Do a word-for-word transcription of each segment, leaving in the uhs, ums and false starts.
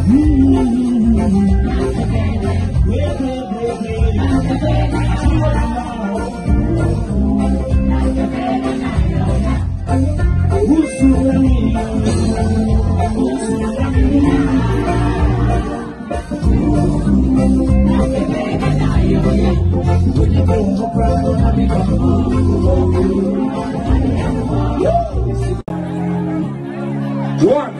One.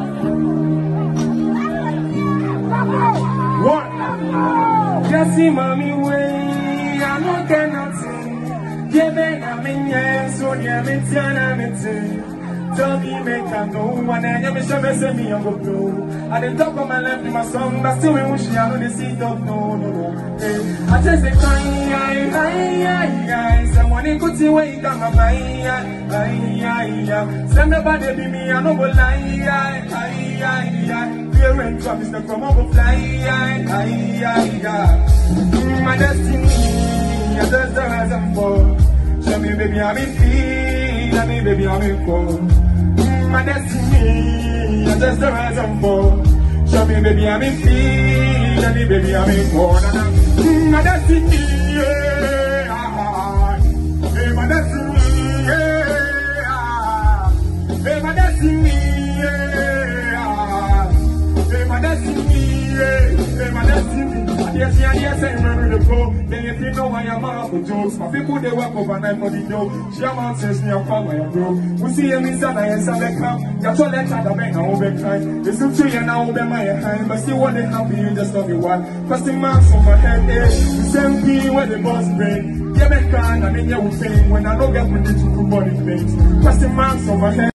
One. Just see mommy way. I don't care nothing. Give me a minute, so near me, Tiana, me. Tell me, make a no one, and you should send me on the blue. At the top of my left in my song, but still, we wish I know the seat of no, no, no. I just say, crying, I, I, I, someone in good way, down my eye, I, I, send nobody be me, I know what lie, I, I, I, fear and drop is the come over fly, I, I, I, my destiny, I just the reason for. Show me, baby, I'm in feet, show me, baby, I'm in cold. My destiny, I just the reason for. Show me, baby, I'm in feet, show me, baby, I'm in cold. My destiny, yeah, hey, my destiny, yeah, hey, my destiny, yeah, hey, my destiny, yeah, hey, my destiny. Yes, yeah, yes, I remember the flow. Then if you know why I'm out for jokes, my people they work overnight for the dough. She am out since near farm where I grow. We see him inside and yes, I make come. You're so let out the man, I won't be crying. Listen to you now, be my hand, but still what they happy, you just love me one. Question marks on my head, eh? The same thing where the boss brain. Yeah, me crying, I mean, you will fail when I don't get my little body things. Question marks on my head.